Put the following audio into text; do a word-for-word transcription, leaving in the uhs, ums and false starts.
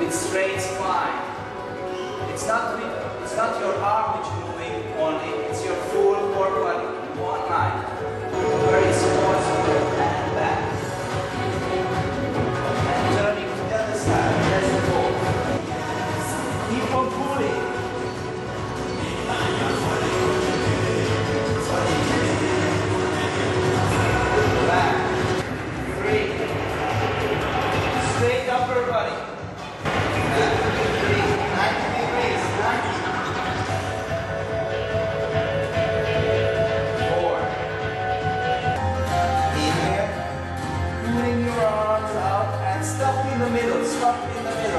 with straight spine. It's not, it's not your arm which is moving only, it's your full core body in one line. Very responsible and back. And turning to the other side, let's go. Keep on pulling. Back. Three. Straight upper body. Back. Three. ninety degrees. ninety. Four. Inhale. Pulling your arms out and stop in the middle. Stop in the middle.